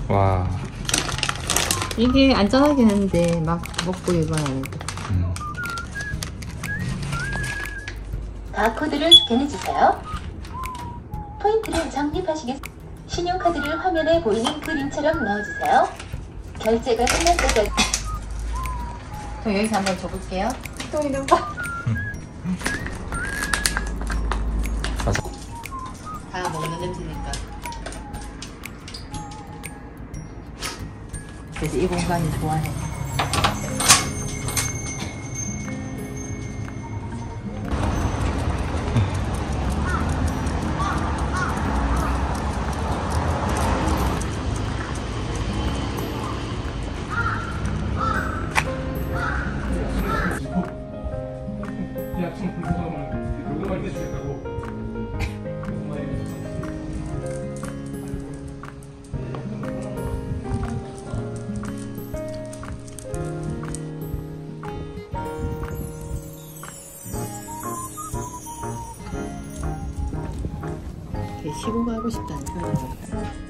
와. 이게 안전하긴 한데 막 먹고 이건 아니고. 바코드를 스캔해주세요. 포인트를 적립하시겠습니다. 신용카드를 화면에 보이는 그림처럼 넣어주세요. 결제가 끝날 때까지. 저 여기서 한번 줘볼게요. 똥이 좀 봐. 다 먹는 냄새니까. 그래서 이 공간을 좋아해. 시공 하고 싶다는 생각이 들어요.